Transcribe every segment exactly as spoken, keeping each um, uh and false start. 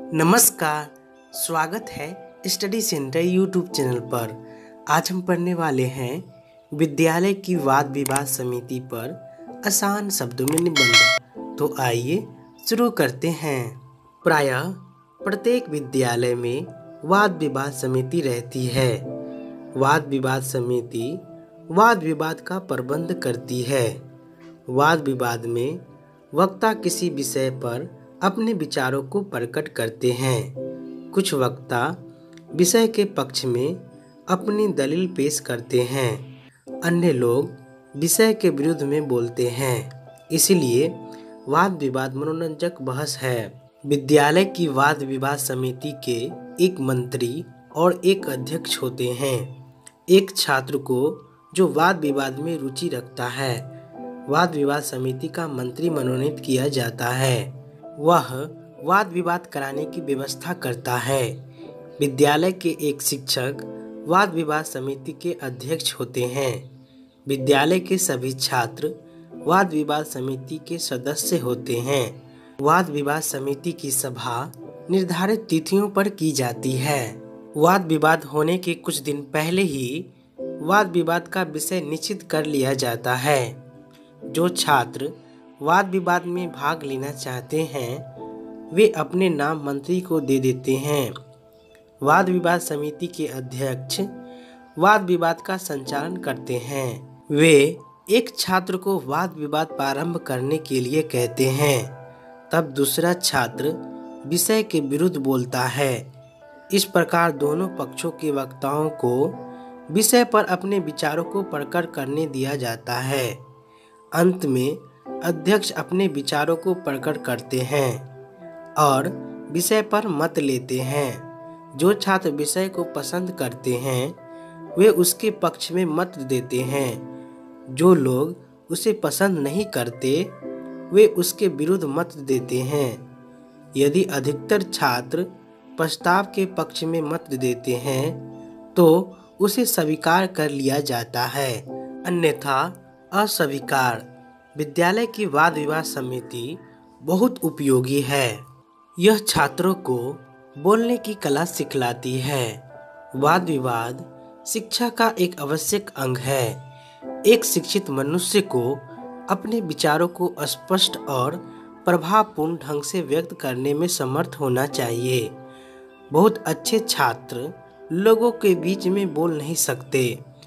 नमस्कार, स्वागत है स्टडी सेंटर यूट्यूब चैनल पर। आज हम पढ़ने वाले हैं विद्यालय की वाद विवाद समिति पर आसान शब्दों में निबंध। तो आइए शुरू करते हैं। प्रायः प्रत्येक विद्यालय में वाद विवाद समिति रहती है। वाद विवाद समिति वाद विवाद का प्रबंध करती है। वाद विवाद में वक्ता किसी विषय पर अपने विचारों को प्रकट करते हैं। कुछ वक्ता विषय के पक्ष में अपनी दलील पेश करते हैं, अन्य लोग विषय के विरुद्ध में बोलते हैं। इसलिए वाद विवाद मनोरंजक बहस है। विद्यालय की वाद विवाद समिति के एक मंत्री और एक अध्यक्ष होते हैं। एक छात्र को जो वाद विवाद में रुचि रखता है, वाद विवाद समिति का मंत्री मनोनीत किया जाता है। वह वाद विवाद कराने की व्यवस्था करता है। विद्यालय के एक शिक्षक वाद विवाद समिति के अध्यक्ष होते हैं। विद्यालय के सभी छात्र वाद विवाद समिति के सदस्य होते हैं। वाद विवाद समिति की सभा निर्धारित तिथियों पर की जाती है। वाद विवाद होने के कुछ दिन पहले ही वाद विवाद का विषय निश्चित कर लिया जाता है। जो छात्र वाद विवाद में भाग लेना चाहते हैं, वे अपने नाम मंत्री को दे देते हैं। वाद विवाद समिति के अध्यक्ष वाद विवाद का संचालन करते हैं। वे एक छात्र को वाद विवाद प्रारंभ करने के लिए कहते हैं, तब दूसरा छात्र विषय के विरुद्ध बोलता है। इस प्रकार दोनों पक्षों के वक्ताओं को विषय पर अपने विचारों को प्रकट करने दिया जाता है। अंत में अध्यक्ष अपने विचारों को प्रकट करते हैं और विषय पर मत लेते हैं। जो छात्र विषय को पसंद करते हैं, वे उसके पक्ष में मत देते हैं। जो लोग उसे पसंद नहीं करते, वे उसके विरुद्ध मत देते हैं। यदि अधिकतर छात्र प्रस्ताव के पक्ष में मत देते हैं, तो उसे स्वीकार कर लिया जाता है, अन्यथा अस्वीकार। विद्यालय की वाद विवाद समिति बहुत उपयोगी है। यह छात्रों को बोलने की कला सिखलाती है। वाद विवाद शिक्षा का एक आवश्यक अंग है। एक शिक्षित मनुष्य को अपने विचारों को स्पष्ट और प्रभावपूर्ण ढंग से व्यक्त करने में समर्थ होना चाहिए। बहुत अच्छे छात्र लोगों के बीच में बोल नहीं सकते।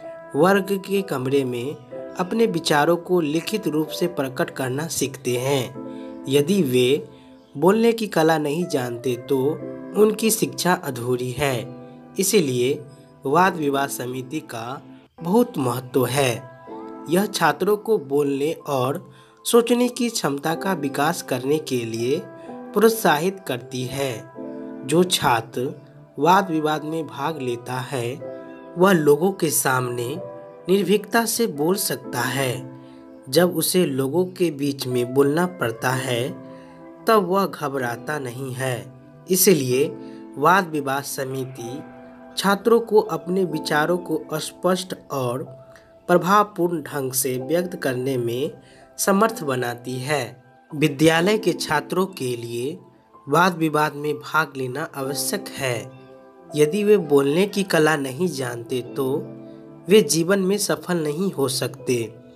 वर्ग के कमरे में अपने विचारों को लिखित रूप से प्रकट करना सीखते हैं। यदि वे बोलने की कला नहीं जानते, तो उनकी शिक्षा अधूरी है। इसीलिए वाद विवाद समिति का बहुत महत्व है। यह छात्रों को बोलने और सोचने की क्षमता का विकास करने के लिए प्रोत्साहित करती है। जो छात्र वाद विवाद में भाग लेता है, वह लोगों के सामने निर्भीकता से बोल सकता है। जब उसे लोगों के बीच में बोलना पड़ता है, तब वह घबराता नहीं है। इसलिए वाद विवाद समिति छात्रों को अपने विचारों को स्पष्ट और प्रभावपूर्ण ढंग से व्यक्त करने में समर्थ बनाती है। विद्यालय के छात्रों के लिए वाद विवाद में भाग लेना आवश्यक है। यदि वे बोलने की कला नहीं जानते, तो वे जीवन में सफल नहीं हो सकते।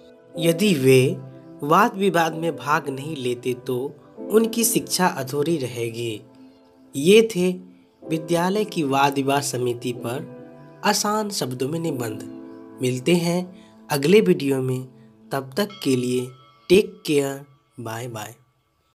यदि वे वाद विवाद में भाग नहीं लेते, तो उनकी शिक्षा अधूरी रहेगी। ये थे विद्यालय की वाद विवाद समिति पर आसान शब्दों में निबंध। मिलते हैं अगले वीडियो में। तब तक के लिए टेक केयर, बाय बाय।